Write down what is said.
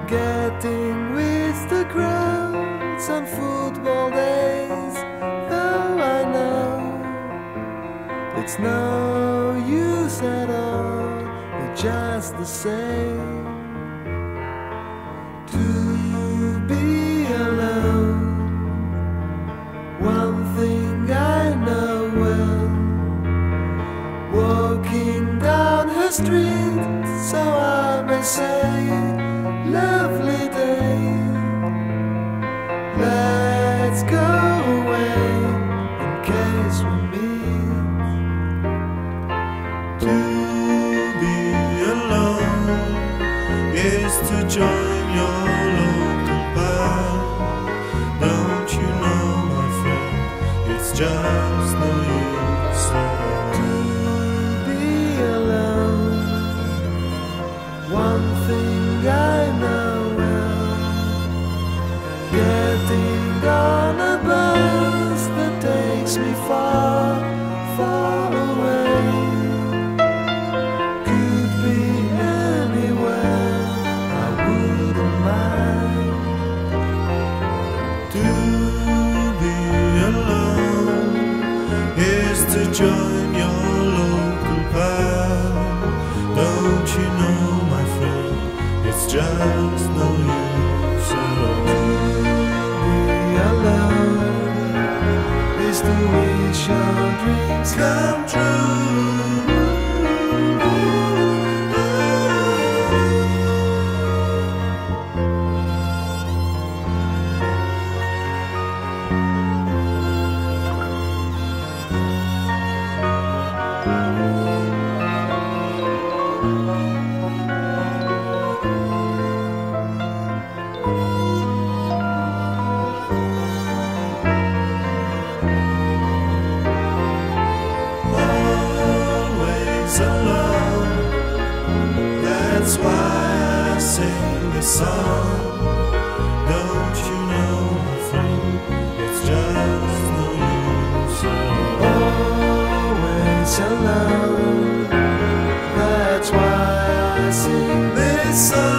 Forgetting with the crowds on football days, though I know it's no use at all, we're just the same. To be alone, one thing I know well, walking down her street, so I may say, lovely day, let's go away in case we meet. To be alone is to join your local band. Don't you know, my friend, it's just no use at all. To be alone, one thing I know well, getting on a bus that takes me far, far away. Could be anywhere, I wouldn't mind. To be alone is to join your local band. Don't you know, my friend, it's just no use at all. To be alone is to wish your dreams come true. Alone, that's why I sing this song. Don't you know, my friend, it's just no use at all. Always alone, that's why I sing this song.